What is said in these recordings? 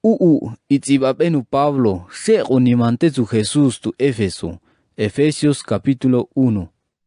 Itzibabenu Pablo, Shego ni mantezu Jesús tu Éfeso. Efesios capítulo 1.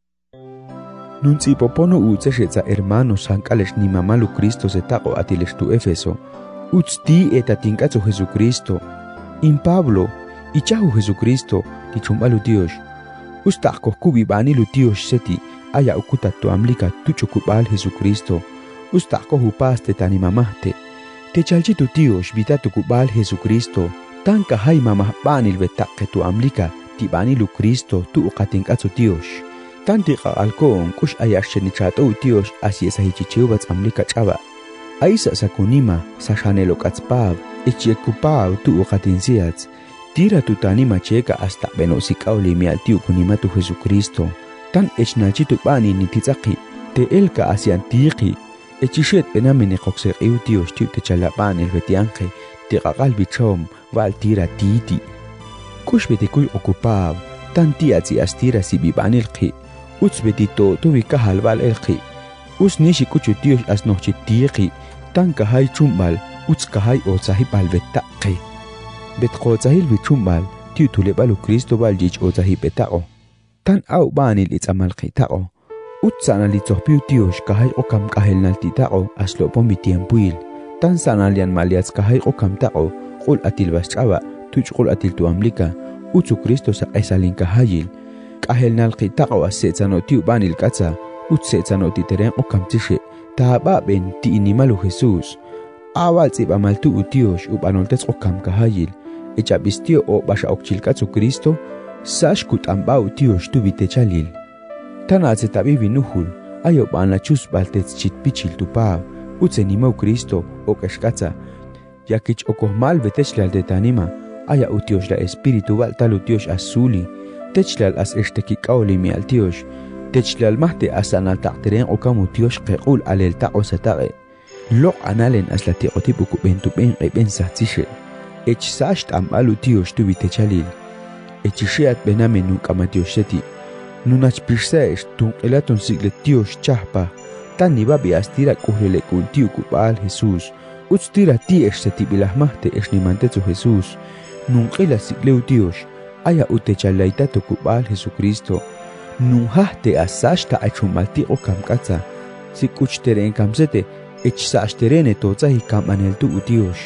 Nuntsipopono utseshetza hermanos hankalesh ni mamalu Cristo zetako atilesh tu Éfeso. Utsti etatinkatsu Jesucristo. In Pablo, ichahu Jesucristo, tichumbalu Dios. Ustako kubibani lu Dios seti, aya ukutatu amlika tuchukubal Jesucristo. Ustako hupaste tani mamahte. Te chalchi tu Dios vitatu kubal Jesucristo. Tanka hay mamahbani lvetakke tu amlika, tibani lu Cristo tu ukatinkatsu Dios. Tantika alkoon kush ayashenichato Dios así esa hichichiubats amlika chaba. Aisa sakunima sashanelo katspav, echekupav tu ukatinsiats. Tira tu tanima cheka hasta benosikaw limial tiu kunima tu Jesucristo. Tan echnalchitu bani nitizaki, te elka asiantiki. Echishet benamene kokser eu Dios tiu te chalaban el betianke, te gagalbi chom, val tira titi. Kush betikui okupav, tan tiatsi astira si biban elki. Uts betito tu vikahal val elki. Us nishi kuchu Dios asnochi tiki, tan kahay chumbal, uts kahay otsahib alvetaki. Bet qotsahil bichumbal, tiu tulebalu Cristo baljich otsahib betao. Tan au banil itzamalki tao. Utsana litzohpiu Dios kahay okam kahelnalti tao aslopon bitiempuil. Tan sanalian maliats kahay okam tao, qul atil baschaba, tuch qul atil tuamlika, utsu Cristo sa esalin kahayil. Kahelnalki tao asetzano tiu banil katsa, utsetsano titeren okam tishe, tahaba ben ti inimalu Jesus. Awal tsibamaltu u Dios ubanoltes okam kahayil. Echabistio o basha okchilkatsu Cristo, sash kutambau Dios tu bitechalil. Tanatse tabibi nuhul, ayo banachus baltets chitpichil tupav, utsenimau Cristo o kashkatsa. Yakich okohmal betechlal de tanima, aya u Dios la espiritu baltalu Dios azuli, techlal as estekikauli mi al Dios, techlal mahte asanal taqteren okamu Dios qequl alel taqo sataqe. Lok analen as la teqotipu kubentupen qeben sahtishe. Echsasht amalu Dios tu bitechalil. Echisheat benamen nunkama Diosseti. Nunach pirsesh tun elaton siglet Dios chahpa. Tan nibabi astira kuhlele kun tiu kubal Jesus. Utstira ti eshseti bilahmahte eshnimantetsu Jesus. Nunkila sigleu Dios. Aya utechalaitato kubal Jesucristo. Nunhahte asashta achumalti o kamkatsa. Sikuchteren kamsete echsashterene totsahi kamaneltu u Dios.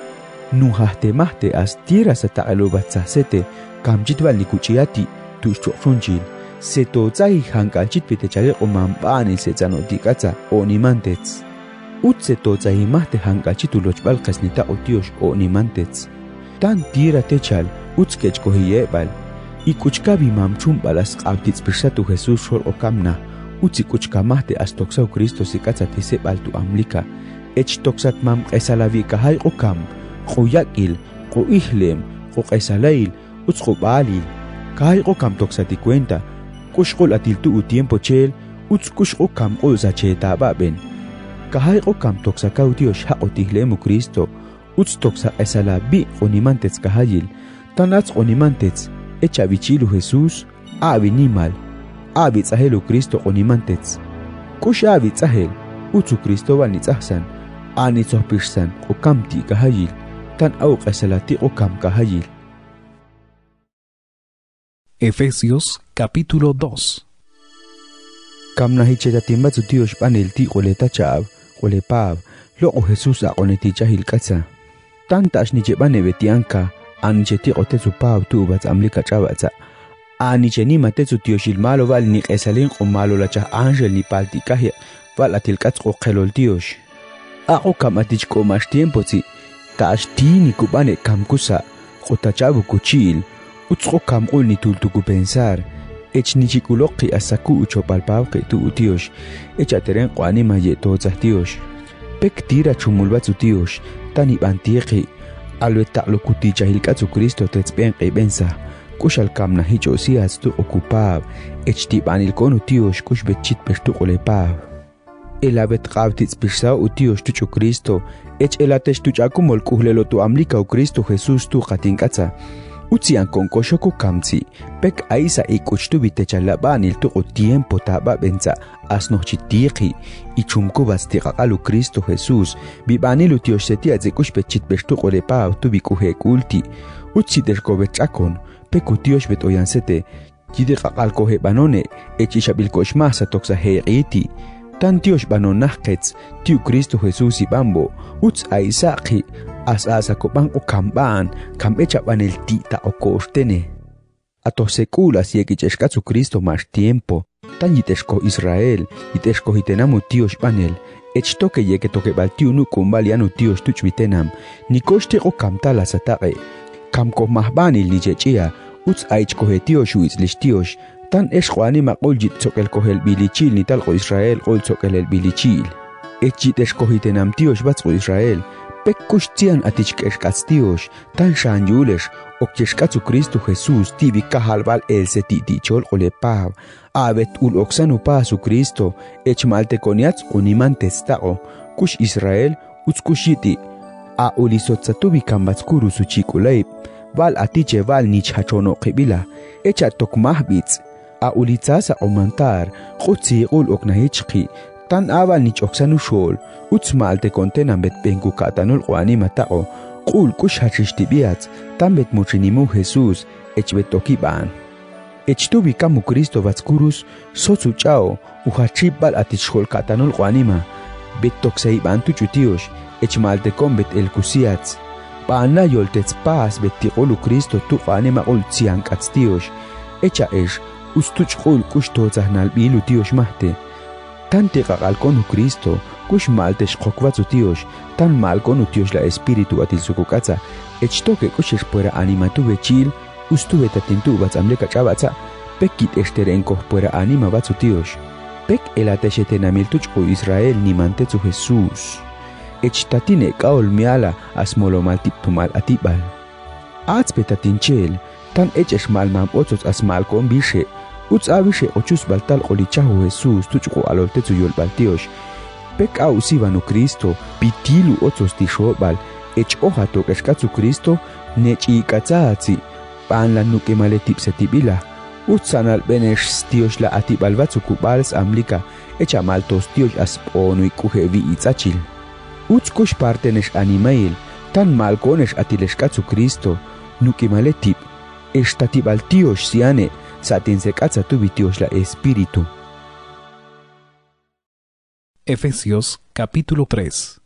Nunhahte mahte astira sa taalubatsasete kamjitwal nikuchiati tushchonjil. Se totsahi hankalchit pitechale o mambanil se zanotikatsa o nimantets. Utse totsahi mahte hankalchitu lochbal kasnita o Dios o nimantets. Tan tira techal utskech kohiyebal. Ikuchkabi mamchum balas abtits pirsatu Jesus shor o kamna. Utsi kuchka mahte astoksau Cristo sikatsa tisebal tu amlika. Ech toksat mam esalavi kahay o kam. Qoyakil, qoihlem, qoqesalail, utsqobalil. Kahay o kam toksati cuenta. Kushqol atiltu u tiempo chel, utskushqo kam qoza cheta baben. Kahay o kam toksakau Dios haotihlemu Cristo. Uts toksa esalabi onimantets kahayil. Tanats onimantets, echa bichilu Jesus, abi nimal. Abi tzahelu Cristo onimantets. Kush abi tzahel, utsu Cristo valnitzahsan. Anitzohpishsan o kamti kahayil. Tan au esalati o kam kahayil. Efesios capítulo 2. Kamnahichetatimbatsu Dios panelti qoleta chaab, qolepaab, loqo Jesus aqonetichahil katsa. Tantash nichebane betianka, anicheti qotetsu paab tuubats amlika chabatsa. Anichenima tetsu Dioshil malo val ni esalin o malo lachah ángel ni paltikahia, val atilkats o qelol Dios. Aqo kamatich komash tiempotsi, tash tini kubane kamkusa, qotachabu kuchil, utsqo kamqul ni tultuku pensar, ech nichikuloqi asaku uchopalpawqi tu Dios, echateren qanima yetotzah Dios. Pek tira chumulbatsu Dios, tani bantiqi, alwetaqlo kutichahilkatsu Cristo tetzben qibensa, kushal kamna hichosias tu okupab, ech tibanilkonu Dios kush betchit pestu qolepab. Elabet qabtits pirsao u Dios tuchu Cristo, ech elatesh tuchakumol kuhlelo tu amlika u Cristo Jesus tu qatinkatsa. Utsian con koshoko kamtsi, pek aisa ikuchtubi techalabanil tuqo tiempo taba benza asnochitiqi y chumkubas tiqaqalu Cristo Jesús, bibanilu tioshetia zekush pechit bestuqo de pau tubikuhe kulti, utsi derkovechakon, peku tios bet oyansete, jidiqaqal kohe banone, echishabilkoshmasa toxa heiriti, tan tios banonahkets, tiu Cristo Jesús y bambo, uts aisaqi, as kopang o kamban, kam echaban el tita o kostene. Ato sekulas yekicheshkatsu Cristo más tiempo, tan yiteshko Israel, yiteshko hitenamu tios panel, echtoke yeke toke baltiu nu kumbalianu tios tuchvitenam, nikoshte o kamtala satake, kamko mahbanil nichechia, uts aichko he tios huiz listios, tan eshkoani makol jitzokel kohel bilichil nitalko Israel ol zokel el bilichil. Echiteshko hitenam tios batsko Israel, Pekkushtian atichkeshkatstios, tan shanyulesh, okcheshkatsu Cristo Jesús, tibi kahalbal el setitichol olepav, abet ul oksanu pasu Cristo, echmalte koniats unimantestao, kush Israel, utskushiti, a ulisotzatubi kambatskuru suchikulaib, val atiche val nichachono kibila, echa tokmahbits, a ulitzasa omantar, khutsi ul oknahichki, tan aval nich oksanu shol, utsmalte kontenan bet bengu katanul qwani matao, qul kush hachishtibiats, tan bet muchinimu Jesús, echbet tokiban. Echtubi kamu Cristo vatskurus, sotsu chao, uhachibal atichol katanul qwanima, bet tokseiban tuchutios, echmalte kon bet el kusiats, paana yoltets pas bet tiqolu Cristo tu qwanima ul tsiankatstios, echa esh, ustuchqul kush tozahnal bilu tios mahte, tan tiqaqalkonu Cristo, kush maltesh qokwatsu tios, tan malkonu tios la espíritu atilsukukatsa, echtoke kushesh puera animatu bechil, ustuve tatintu batsamleka chabatsa, pekit esterenkoh puera anima batsu tios, pek elateshetenamiltuchqu Israel nimantetsu Jesús, echtatine kaol miala asmolo maltiptumal atibal. Atzpetatinchel, tan echesh malmam otzos asmalkon bishe, uts avishe ochus baltal qolichahu Jesús tuchqu aloltetsu yolbaltiosh, pek ausibanu Cristo, pitilu otzos tishobal, ech oja tokeshkatsu Cristo, nechi katzatsi, pan la nuke maletipsetibila, utsanal benesh stiosh la atibalvatsu kubals amlika, echa maltos tiosh asponu ikuhevi itzachil. Uts kush partenesh animail, tan malkonesh atileshkatsu Cristo, nuke maletip, estatibal tiosh siane, satinsekatsa tubitiosh la espíritu. Efesios capítulo 3.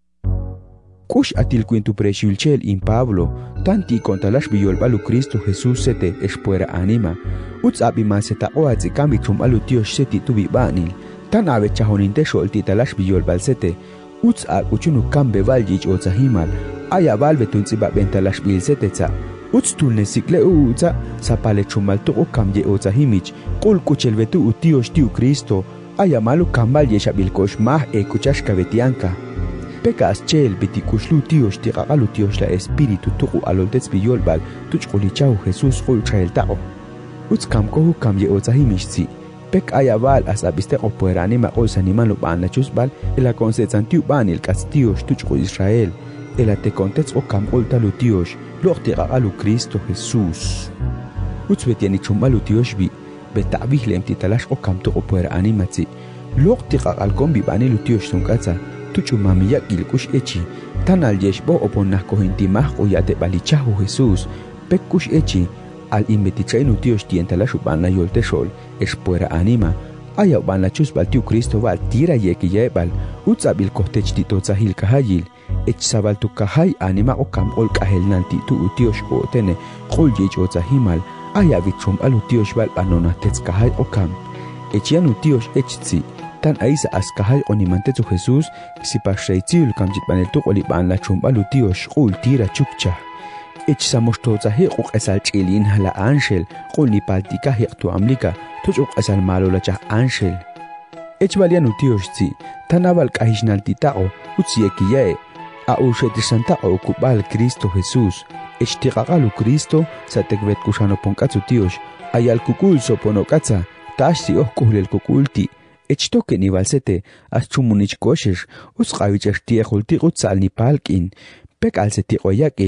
Kush atilquintu preshulchel in Pablo, tanti contalash biyolbalu Cristo Jesús sete espuera anima, uts abima seta oatzi kambichum alu tiosh seti tubi banil, tan ave chahoninte sholti talash biyolbal sete, uts al uchunu kambe valjich otzahimal, aya valvetunziba bentalash bil setetza, uts tulne sikle utza, sapale chumal tuqo kamye otzahimich, qul kuchelvetu utiosh tiu Cristo, aya malu kambal yeshabilkosh mah kuchashka betianka. Pekas chel bitikushlu tios tiqaqalu tios la espíritu tuqu aloltets biyolbal tuchqulichau Jesús qul chaeltao. Uts kamkohu kamye otzahimishzi, pek aya val as abiste opoeranima olsanimalu banachusbal el aconsetzantiu banil castios tuchqu Israel, el atecontets o kamoltalu tios, loq tiqaqalu Cristo Jesús. Uts betianichumalu tiosbi, betavih titalash o kamtu opoera animatzi, loq tiqaqalkon bibanilu tios tunkatza, tuchu mamiyak ilkush echi, tan al yeshbo oponah kohintimah oyate balichahu Jesús, pekush echi, al inbetichainu tios tientalash ubana yolteshol, espuera anima, aya ubana chus baltiu Cristo val tira yeki yebal, utzabil kohtech titotzahil kahayil, echsabal tu kahay anima o kam ol kahel nanti tu utios otene, qol yech otzahimal, aya vichum alu tios val anonatets kahay okam, echianu tios echitzi, tan aisa askahay onimantetsu Jesús, sipashreitzil kamjitbaneltuk oliban la chumbalu tios qul tira chukcha. Echsamoshtozahe quk esal chilin hala anshel, qul nipaltika hiqtu amlika, tuchuk esal malo la chah anshel. Echvalianu tios tzi, tan aval kahishnaltitao, utziyekiyae, a ushetisantao kubal Cristo Jesús, echtiqaqalu Cristo, satekvet kushano ponkatsu tios, ayal kukul soponokatza, tashti ohkuhlel kukulti, echtoke nivalsete, aschumunich koshesh, usqavichesh tiehulti utzal nipalkin, pek alseti oyakil,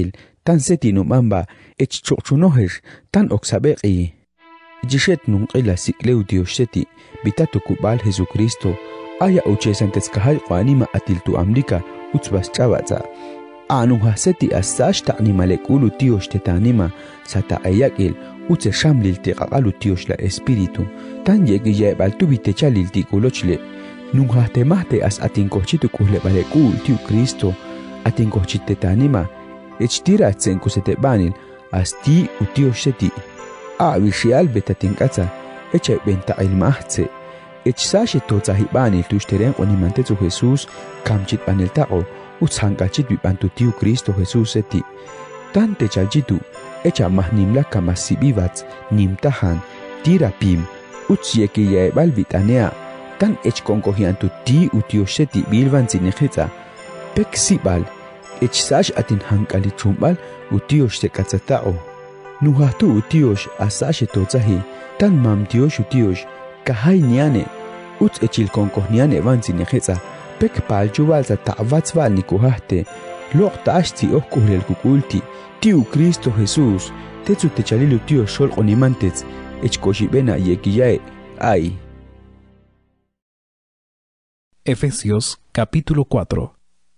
tan seti numamba ech chochunohesh tan oksabeqi. Jishet nunqila sikleu Dios seti bitatu kubal Jesucristo aya uchesantes kahal qanima atiltu amrika utsbas chavatsa. Anunha seti asash ta'nimalekulu Dios tetanima sata ayakil utse shamlil teqaqalu Dios la espiritu tan yegi yebal bitechalil tikulochle. Nunha temahte as atinkochitu kuhle balekul tiu Cristo atinkochite tanima echtira tsenkusete banil asti utio sheti a vishial betatinkatsa eche benta ilmahtse echsashi totsahi banil tushteren onimante zu Jesus kamchit banel tao utsankachit bibantu tiu Cristo Jesus seti tante chajitu echa mahnimla kamasibivats nimtahan tira pim utsieki yebal bitanea tan ech konkohiantu ti utio sheti bilvan zinejitsa peksibal echsash atin hankali chumbal utiosh se katsatao nuhatu utiosh asash totsahi tan mam tiosh utiosh kahai niane uts echil konkohniane van zinejitsa pek paljubal za ta'vatsval nikuhahte loq taashti okuhlel kukulti tiu Cristo Jesus tetsu techalilu tio shol onimantets echkoshibena yekiyae ay. Efesios capítulo 4.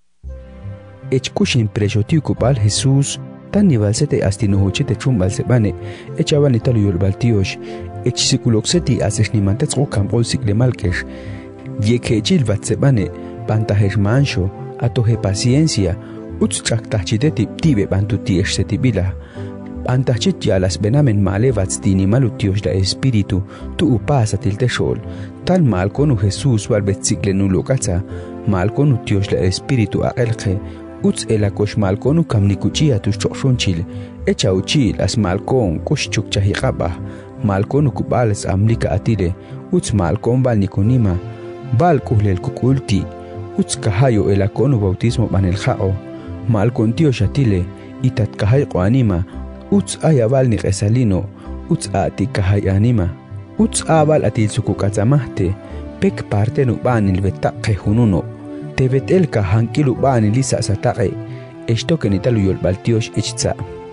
Echkushin preshotiu kupal Jesús tan nivalsete astinohochete chumbal sebane echaban talu yolbaltiosh echsikulokseti aseshnimantets okamqol siklemalkesh yekechil vatsebane pantahesh mancho atohe paciencia utschaktachtete tibe bantuti eshsetibila antachit ya las benamen malevats tinimalutiosh da espiritu tu upasa tilteshol tal malkonu Jesús valbetziklenu lokatsa malkonu tiosh la espiritu aqelqe uts elakosh malkonu kamnikuchia tushchonchil echa uchil as malkon kushchukchahiqaba malkonu kubales amlika atile uts malkon balnikunima bal kuhlel kukulti uts kahayo elakonu bautismo banelhao malkon tiosh atile itat kahayqo anima uts ayabal niqesalino uts ati kahay anima uts abal atil sukukatsamahte pek parte nubanil betaqe hununo tebetel ka hankilu banil lisa sataqe esto kenitalu yolbaltiosh echitsa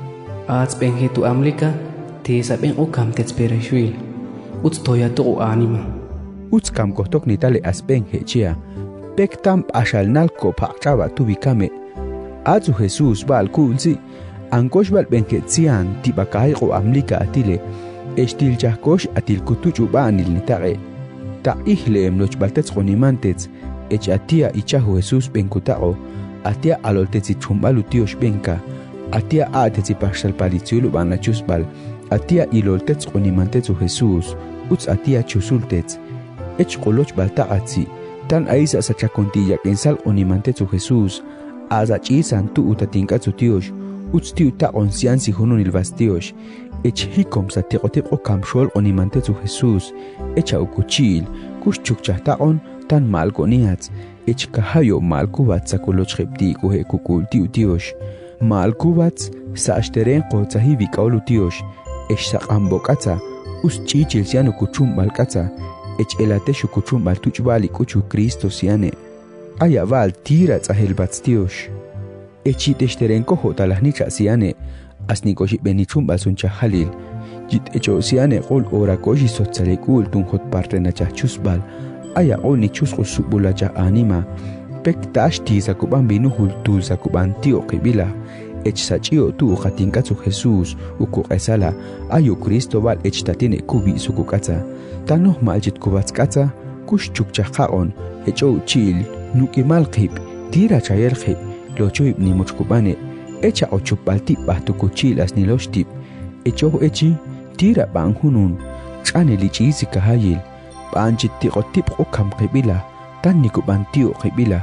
ats bengetu amlika te saben ukam tetspereshwil uts toyatu anima uts kam kohtok nitale asben hechia pek tamp ashalnal ko paqchaba tubikame azu Jesus bal kulzi ankosh bal benketsian tibakay ko amlika atile estil chahkosh atil kutuchu banil nitaqe ta ihlem loch baltets qonimantets ech atia ichahu Jesus benkutao atia aloltetsi chumbalu tiosh benka atia atetsi pashal palitsiulu banachusbal atia iloltets qonimantets Jesus uts atia chusultets ech qoloch baltaatsi tan aisa sachakontilla kensal qonimantets Jesus azachisan tu utatinkatsu tiosh uts tiu ta onsiansi hunun ilvastiosh ech hikom sa teqoteqo kamshol qonimantetsu Jesus echa ukuchil kushchukchahtaon tan malkoniats ech kahayo malkubats sakolochqepti kuhe kukulti utiosh malkubats sa ashteren qotsahi vikawlu tiosh ech saqambokatsa us chichil siano kuchum balkatsa ech elateshu kuchum baltuchbali kuchu Cristo siane ayaval tira tsahelbats tiosh echiteshteren koho talahnicha siane asnikoshi benichum basuncha halil jit echo siane qol ora koshi sotsalekul tun hot partena chachusbal aya oni chusqu subulacha anima pek tashti sakuban binuhul tul sakuban tio qibila ech sachio tu khatinkatsu Jesus ukuqesala ayu Cristo bal ech tatine kubi sukukatsa tanoh maljit kubatskatsa kushchukchaqaon echo chil nukimal qib tira chayel qib locho ibni muchkubane echa ochupalti bahtukuchil asniloshtip echo echi tira banghunun chane lichisi kahayil banchit tiqotip okam qibila tan nikubantio qibila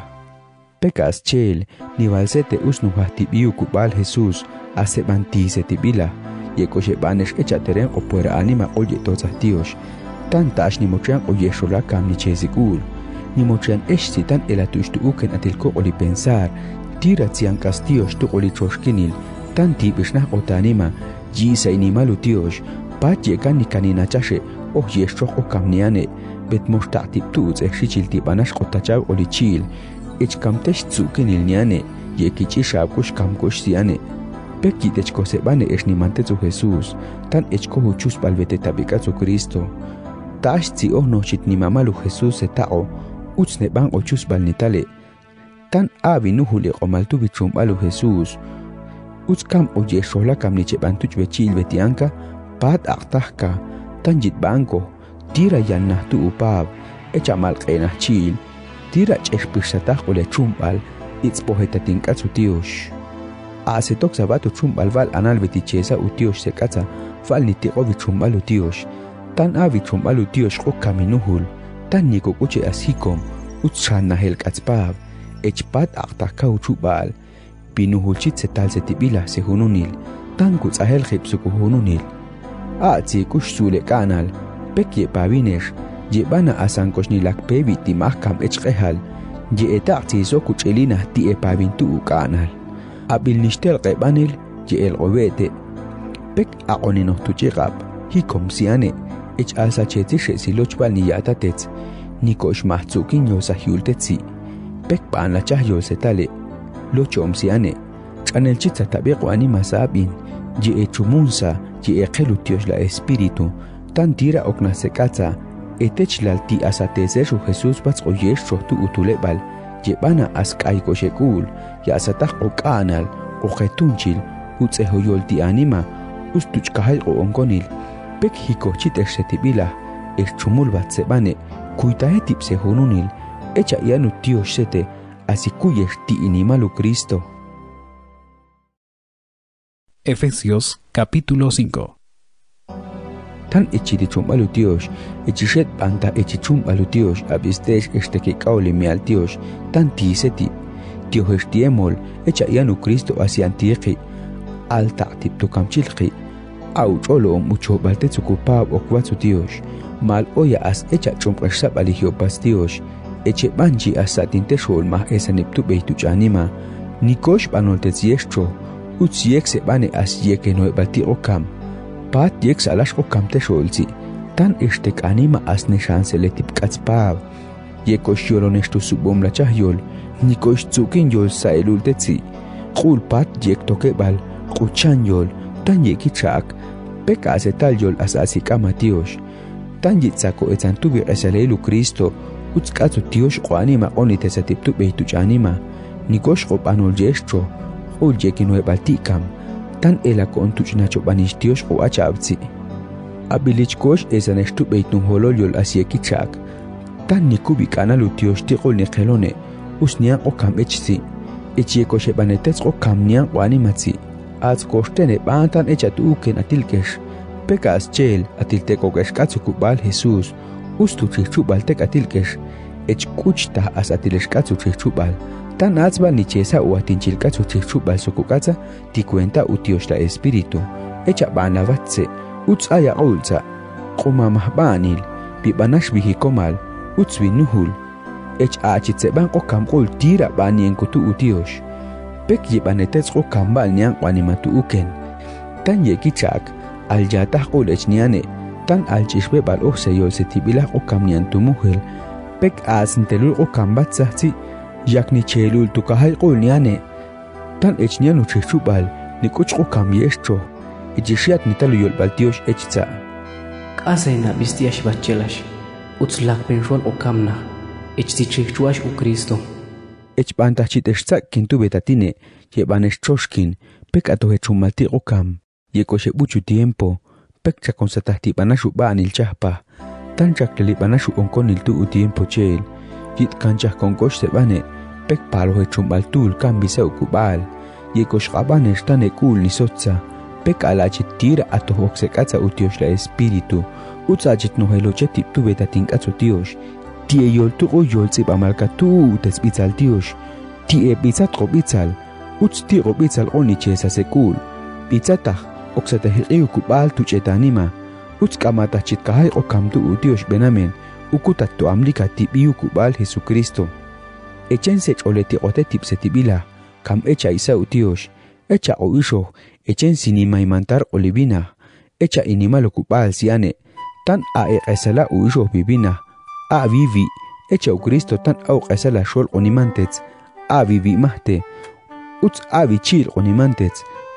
pekas chel nivalsete usnuhahtibiu kubal Jesus asebantise tibila yekoshe banesh echa teren opuera anima oye totzahtios tan tash nimochian oyeshola kam nichesikul nimochian eshsi tan elatushtu uken atilko oli pensar tira tsian castillos tu oli choshkinil tan tibishnah otanima jisa inimalu tiosh patye kan nikanina chashe yeshok okamniane betmoshtatip tuts exichilti banash qotachaw oli chil ich kamtesh tsukinil niane yekichi shabkush kamkush siane Pek yitechko sebane eshnimantetsu Jesús, tan echko huchus balvete tabikatsu Cristo. Tash tzi ohnochit nimamalu Jesús setao, utsne bang ochus balnitale. Tan abi nuhule qomaltu bichumbalu Jesús. Uts kam oye shola kam niche bantuch bechil betianka, pat aqtahka, tan jit banko, tira yannahtu upab, echa malqenah chil, tira cheshpishatah ole chumbal, it's pohetatinkatsu tiosh. Asetok sabatu chumbal val anal betichesa utiosh sekatsa, val nitiko bichumbalu tiosh, tan abi chumbalu tiosh o kaminuhul, tan niko kuche ashikom, utshan nahel katspab, echpat aqtahka uchubal, binuhulchit setal setibila se hununil, tan kuts ahel khipsuku hununil. Atsi kush sule kanal, pekye pavinesh, jebana asankosh nilak pevi timah kam echqehal, je etaqti so kuch elina ti e pavintu kanal. Abil nishtel qebanil, je el qowete. Pek aqonino tuchiqab, hikom siane, ech alsa chetishe silochbal niyatatets, nikosh mahzukin yosa hiultetsi. Pek paan la chahyol setale, lochom siane, chanelchitsa tabiqo anima sabin, je echumunsa, je eqelutiosh la espiritu, tan tira okna sekatsa, etechlal ti asatezeshu Jesús bats oyesho tu utulebal, jebana askaiko shekul, ya asataq okanal, ojetunchil, utsehoyol ti anima, ustuchkahal o onkonil, pek hikochit eshetibila, echumul batsebane, kuitahetip se hununil, echa ianu tiosh sete, asikuyesh ti inimalu Cristo. Efesios capítulo 5. Tan echirichumbalu tiosh, echishet panta echichumbalu tiosh, abistesh estekikauli mial tiosh, tan tiseti, tiohesh tiemol, echa ianu Cristo asiantiqi, alta tip tukamchilqi, au cholo mucho baltetzukupab okwatsu tiosh, mal oya as echa chumqashsab aligiopas tiosh, eche banji asatinte shol mah esaniptu beituch anima, nikosh banoltez yeshcho, uts yek sebane as yeke no balti okam, pat yek salash okam te sholzi, tan estek anima as neshanse letip katspab, yekosh yoloneshtu subom la chahyol, nikosh tsukin yol saelul tetzi, qul pat yek tokebal, quchan yol, tan yeki chak, peka asetal yol as asikama tiosh, tan yitzako etzantubi esalelu Cristo, utskatsu tiosh qo anima onitesatiptu beituch anima, nikosh qop anol yeshcho, qul yeki no baltikam, tan elako ontuch nacho banish tiosh qo achabtsi. Abilichkosh esaneshtu beitun holol yol as yeki chak, tan nikubi kanalu tiosh tiqol niqelone, usnian okam echsi, echiekoshe banetets okam nian qo animatsi, az kostene bantan echatu uken atilkesh, pekas chel atiltekokesh katsukubal Jesús, ustu chichubal tek atilkesh, ech kuchta as atilesh katsu chichubal, tan atzbal nichesa u atinchil katsu chichubal sukukatsa, ti cuenta utiosh la espiritu, echa banavatse, utsaya ulza, qumamahbanil, bibanash bihikomal, utswinuhul, ech achitseban okam qul tira banien kutu utiosh, pek yibanetets okambal nian qanimatu uken, tan yekichak, al yatah qul ech niane, tan al chishbe bal ohseyol setibilah okam nian tumuhel, pek asintelul okam batzahzi, yakni chelul tukahal qul niane, tan ech nianu chichubal, nikuch okam yeshcho, echishiat nitalu yol baltiosh echza. Kasayna bistiash bachelash, utslak penshon okamna, echtichichuash u Cristo. Ech bantachiteshtzak kintu betatine, yebanesh choshkin, pek atohechumalti okam, yekoshe buchu tiempo, pek chakonsatahti banashu banil chahpa, tan chakleli banashu onkonil tu u tiempo chel, yit kanchah konkosh sebane, pek palohechumaltul kambisa ukubal, yekosh qabanesh tane kul nisotza, pek alachit tira atohoksekatza utiosh la espiritu, utzachit noheloche tiptu betatinkazo tiosh, tie yol tuqo yol tzibamalka tu tezbitzal tiosh, tie bitzat qobitzal, utz ti qobitzal onichesa sekul, bitzatah, oksatahiqiu kubal tuchetanima, utz kamatachit kahay okamtu utiosh benamen, ukutatto amlika tibiu kubal Jesucristo. Echensech oleti ote tipsetibila, kam echa isa utiosh, echa oisho, echen sinimaimantar olivina, echa inimalo kubal siane, tan a eqesala uisho bibina, a vivi, echa u Cristo tan au qesala shol onimantets, a vivi mahte, utz a vichil onimantets,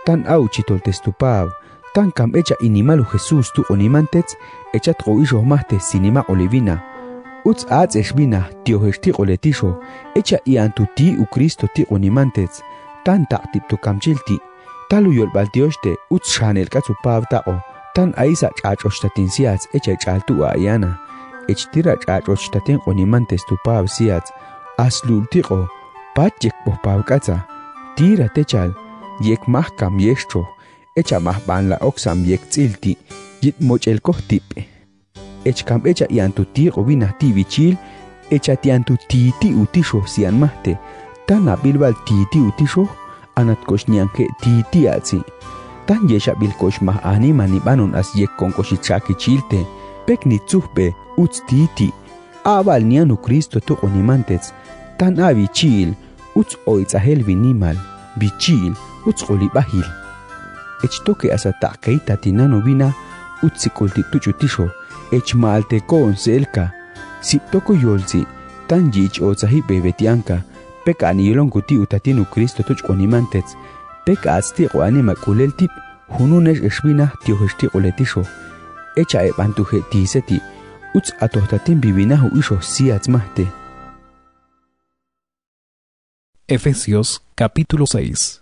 tan auchitoltes tu pav, tan cam echa inimalu Jesús tu onimantets, echat o isho mahte sinima olivina. Uts aats esbina tio hesti oletisho, echa iantu ti u Cristo ti onimantets, tan tip tu kamchilti, talu yolbal dioste, uts shanel katsu pav tao, tan aisa chachoshtatin siats echa chaltu ayana. Echtira chachoshtatin onimantes tu pav siats, aslul tiqo, patjek po pav katsa, tira techal, yek mahkam yestro, echa mahban la oxam yek tsilti, yit mochel kohtipe. Echkam echa iantu tiqo vina ti vichil, echa tiantu titi utisho sian mahte, tan abilbal titi utisho, anat koshnianke titi atsi. Tan yesha bilkosh mah anima ni banon as yek konkoshichaki chilte, pek ni tsuhbe uts titi, abal nianu Cristo tu onimantets, tan a vichil, uts oitzahel vinimal, vichil, uts olibahil. Echtoke asa takeita tinano vina, utsikolti tuchutisho, ech malte kon selka, siptoko yolzi, tan yich otsahi bebetianka, peka anilon guti utatinu Cristo tuch onimantets, peka aztiqo anima kulel tip, hununesh esbina tio hesti oletisho, echa ebantuhe tiseti, uts atohtatin bibinahu isho siats mahte. Efesios capítulo 6.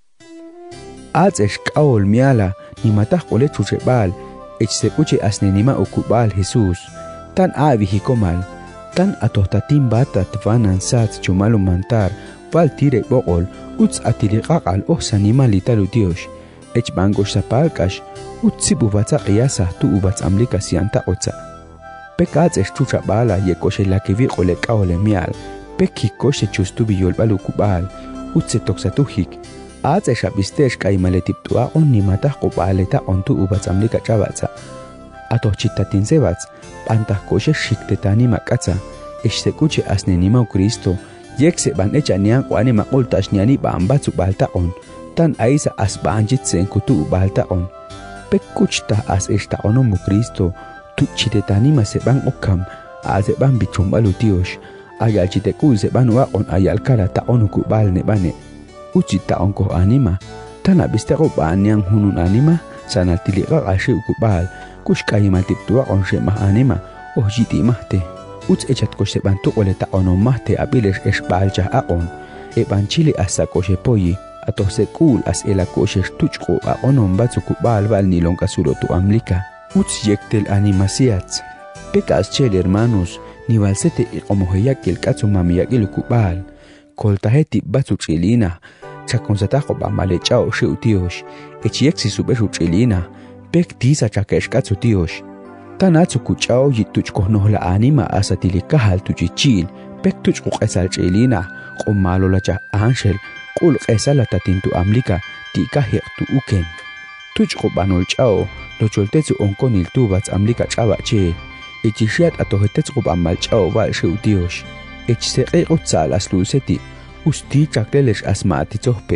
Ats eshkaol miala, ni matah ole chuchebal, echsepuche asnenima okubal Jesús, tan avihikomal, tan atohtatin batat vanan sats chumalo mantar, val tire boqol, uts atiriqaqal ohsanima litalu Dios, echbangosh sapalkash, utsibu batsa qiyasa tu ubats amlika sianta otsa. Pekats estucha bala yekoshe lakivi ole kaole mial, pekikoshe chustubi yolbalu kubal, utse toksatuhik, ats eshabistesh kaimaletiptua onni matah qobaleta ontu ubats amlika chabatsa. Atochitatin sebats, pantahkoshe shiktetani makatsa, eshsekuche asnenima Cristo, yekse ban echanian kwani maqoltashniani bambatsu baltaon, tan aisa asbanjitsen kutu baltaon. Pekuchta as esta onomu Cristo, tuchitetani seban okam, azeban bichumbalu Dios, ayal chiteku seban waon ayal kala ta onuku bal nebane. Uchita onko anima, tan abisteko banyang hunun anima, sana tiliqa ashe ukubal, kushkayimal tiptua on shemah anima, ohjiti mahte. Uts echat koshe bantu ole ta onon mahte abilesh esbalcha aon, ebanchili asa koshe poyi, atose kul as ela koshe tuchko aonon batsu kubal val nilon kasulo tu amlika. Uts yektel animasiats. Pekas chel hermanos, ni valsete iqomoheyakil katsu mamiyakil kubal, koltaheti batsu chilina, chakonsatajo bamalechao sheu Dios, echiexi subeshu chilina, pek tisa chakesh katsu Dios. Tanatsu kuchao yituchko nohla anima asa tilikahal tuchichil, pek tuchko qesal chilina, qomalo lacha angel, qul qesala tatintu amlika, tika hektu uken. Tuchko banol chao, lo choltetsu onkonil tubats amlika chaba che, echishiat atohetetsu bamal chao val sheu Dios, echseqeqo tsalas luseti, usti chaklelesh asmaati tsohpe.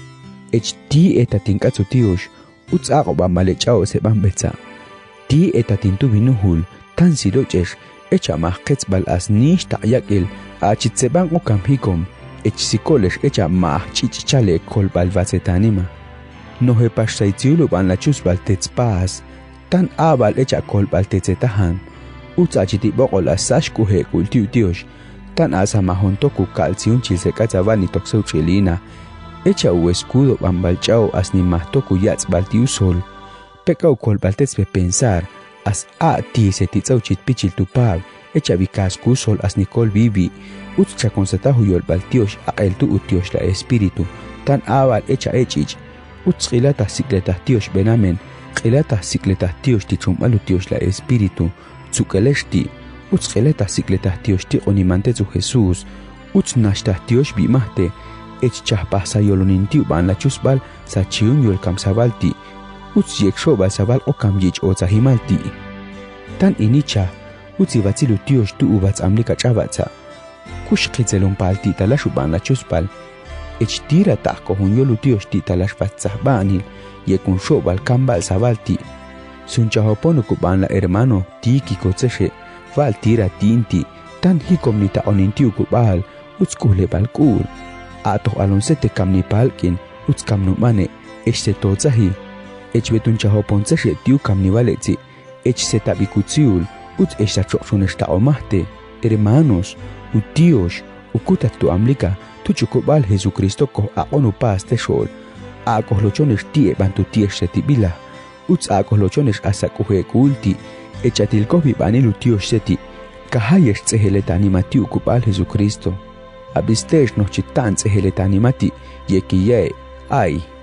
Echti etatinkatsu Dios, utsaqo bamale chao seban betsa. Ti etatintu binuhul, tan silochesh, echa mahkets bal as nish ta'yakil, achitseban okam hikom, echsikolesh echa mah chichichale kol bal vasetanima. Nohe pashtaitziulu ban la chus bal tetzpaas, tan abal echa kol bal tetzetahan, utsachiti boqol asash kuhe kultiu Dios, tan asa mahontoku calciun chilsekatzaban ni tokseu chilina, echa u escudo bambal chao as ni mahtoku yats baltiu sol, pekau kol baltetzpe pensar, as a ti se titzauchit pichil tupab, echa bikasku sol as Nicol bibi, utcha consatahu yol baltiosh aqel tu utiosh la espiritu, tan abal echa echich, utskilata sikleta tiosh benamen, qilata sikleta tiosh tichumalu tiosh la espiritu, tsukeleshti, utskileta sikleta tiosh ti onimantezu Jesús, utsnashta tiosh bimahte, ech chahpasa yolonintiu ban la chusbal sa chiun yol kamsabalti, uts yeksho balsabal okam yich otzahimalti. Tan inicha, utsi vatsilu tiosh tu ubats amlika chavatsa. Kush qitzelon palti talashu ban la chusbal. Ech tira tako hun yolu tiosh ti talash vatsahbanil, yekun sho bal kambal sabalti. Sunchahoponuku ban la hermano tiki kotzeshe, val tira tinti, tan hikom nita onintiu kubal, uts kuhle balkul. Atoh alonsete kam ni palkin, uts kam numane, se totzahi, betun chaho ponce tiu kamnivaletzi, se tabikutsiul, sa chokshonesta omahte, hermanos, tíos, ukutat tu amlika, tu chukobal Jesucristo ko aonu paz te shol, akolochones tie bantu se tibila, akolochones asakuhe kulti, echatilkobi banilu tios seti, kahayesh tseheletani mati ukubal Jesucristo, abistesh no chitan tseheletani mati, yekiye, ay.